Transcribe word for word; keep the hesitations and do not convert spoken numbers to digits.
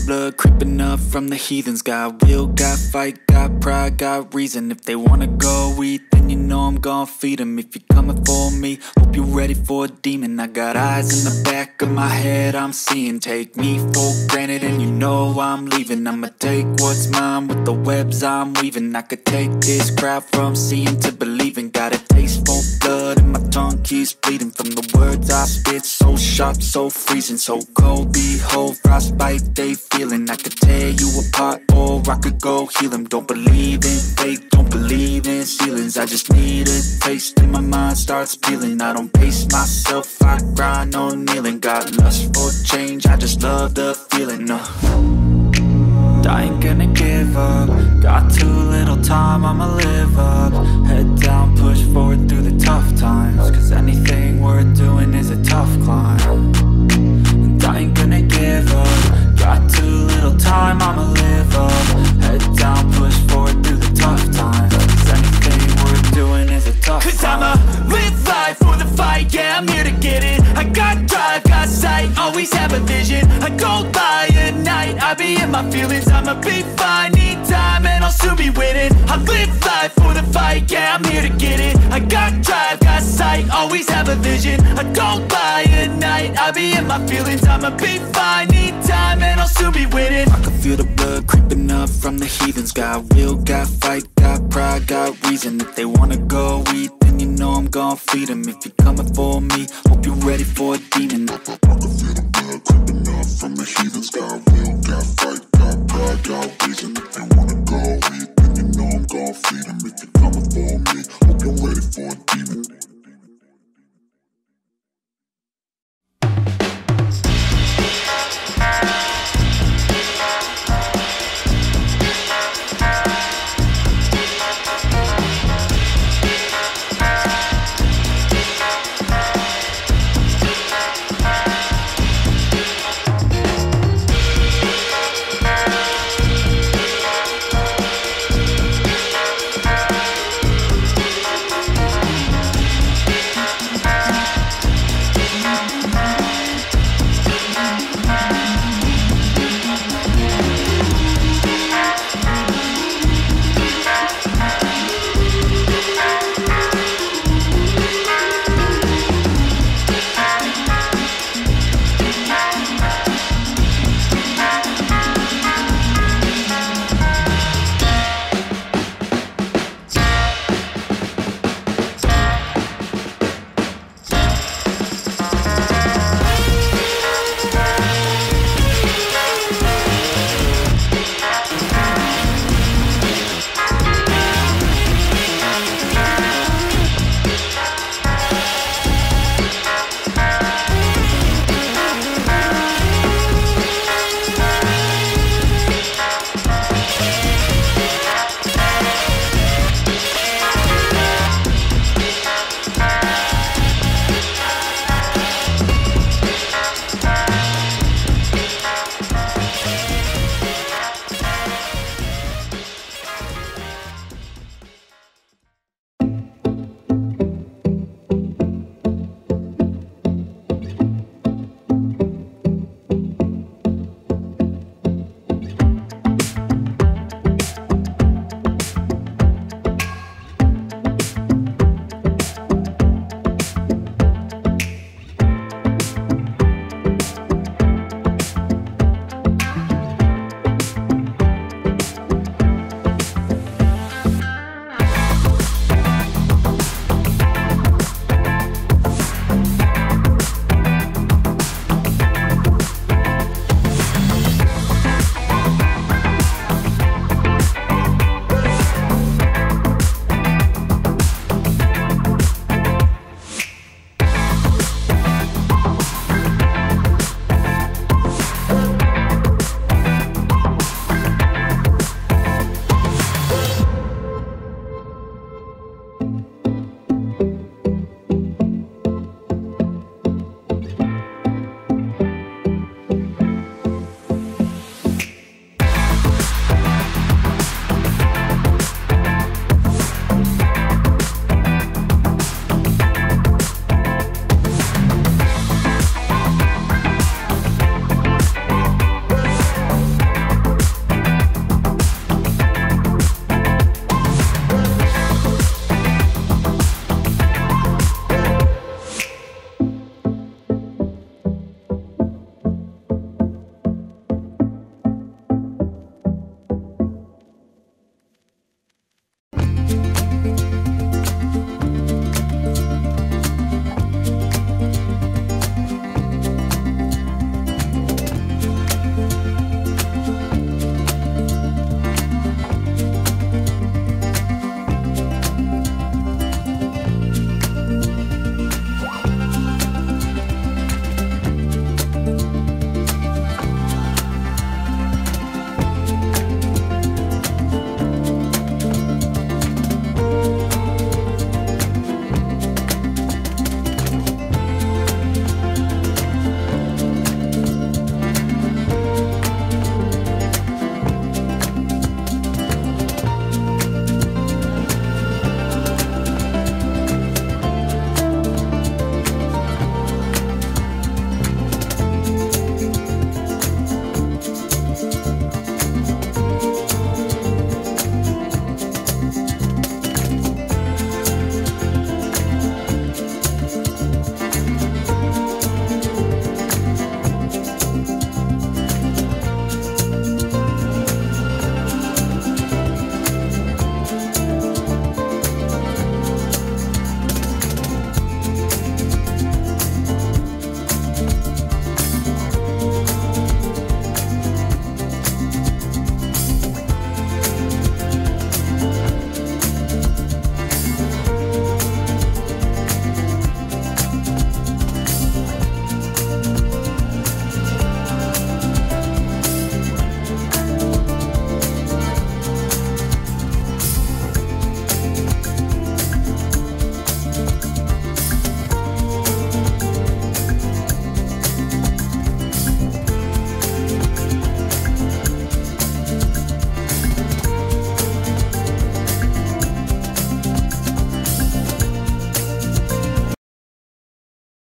blood creeping up from the heathens. Got will, got fight, got pride, got reason. If they wanna go eat, then you know I'm gon' feed them. If you're coming for me, hope you're ready for a demon. I got eyes in the back of my head, I'm seeing. Take me for granted and you know I'm leaving. I'ma take what's mine with the webs I'm weaving. I could take this crowd from seeing to believing. Got a taste for blood and my tongue keeps bleeding from the words I spit. So sharp, so freezing, so cold. Behold, frostbite they feeling. I could tear you apart or I could go heal them. Don't believe in fate, don't believe in ceilings. I just need a taste and my mind starts peeling. I don't pace myself, I grind on kneeling. Got lust for change, I just love the feeling. uh. I ain't gonna give up. Got too little time, I'ma live up. Head down, push forward through the tough times. Cause anything worth doing is a tough climb. And I ain't gonna give up. Got too little time, I'ma live up. Head down, push forward through the tough times. Cause anything worth doing is a tough climb. Cause I'ma live life for the fight, yeah, I'm here to get it. I got drive, got sight, always have a vision. I go by at night, I be in my feelings. I'ma be fine, need time and I'll soon be winning. I live life for the fight, yeah, I'm here to get it. I got drive, got sight, always have a vision. I go by at night, I be in my feelings. I'ma be fine, need time and I'll soon be winning. I can feel the blood creeping up from the heathens. Got will, got fight, got pride, got reason. If they wanna go eat, then you know I'm gon' feed them. If you're coming for me, hope you're ready for a demon. I can feel the blood creeping up from the heathens. Got will, got fight, got pride, got reason.